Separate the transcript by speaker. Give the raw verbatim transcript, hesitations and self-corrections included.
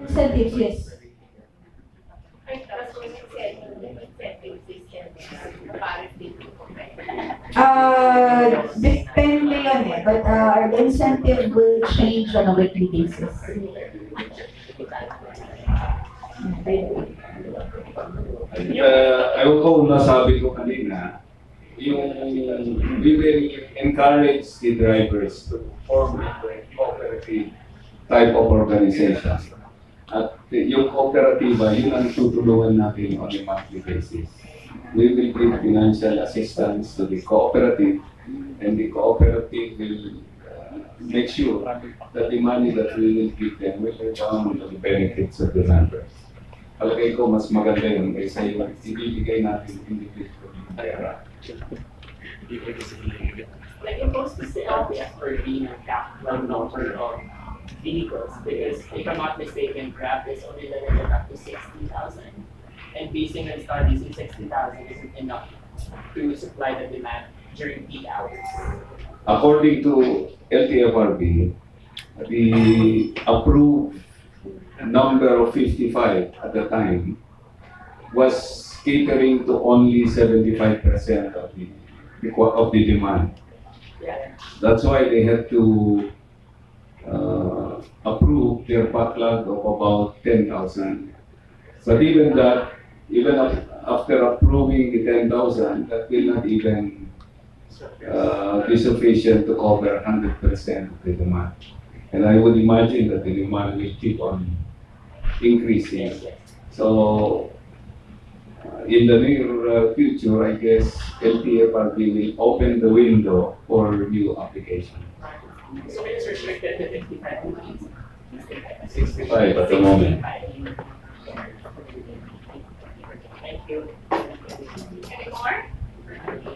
Speaker 1: Incentives, yes. Uh, depende yun eh, but uh, the incentive will change on a weekly basis.
Speaker 2: Uh, ayaw ko nasabi ko kanina, yung we will encourage the drivers to form a cooperative type of organization. At yung kooperatiba, yun ang tutulungan natin on a monthly basis. We will give financial assistance to the cooperative, and the cooperative will uh, make sure that the money that we will give them will return to the benefits of the members. Palagay ko mas maganda yun kaysa yung ibibigay natin individual pera.
Speaker 3: Like imposed to set up for being a capital number of vehicles, because if I'm not mistaken, Grab is only limited up to sixty thousand. And basing on studies, sixty thousand isn't enough to supply the demand during peak hours.
Speaker 2: According to L T F R B, the approved number of fifty-five at the time was catering to only seventy-five percent of the, of the demand.
Speaker 3: Yeah.
Speaker 2: That's why they had to uh, approve their backlog of about ten thousand. But even that, even after approving the ten thousand, that will not even uh, be sufficient to cover one hundred percent of the demand. And I would imagine that the demand will keep on increasing. So, uh, in the near uh, future, I guess L T F R B will open the window for new applications.
Speaker 3: So it's restricted to fifty-five degrees.
Speaker 2: sixty-five at the moment.
Speaker 3: Thank you.
Speaker 4: Any more?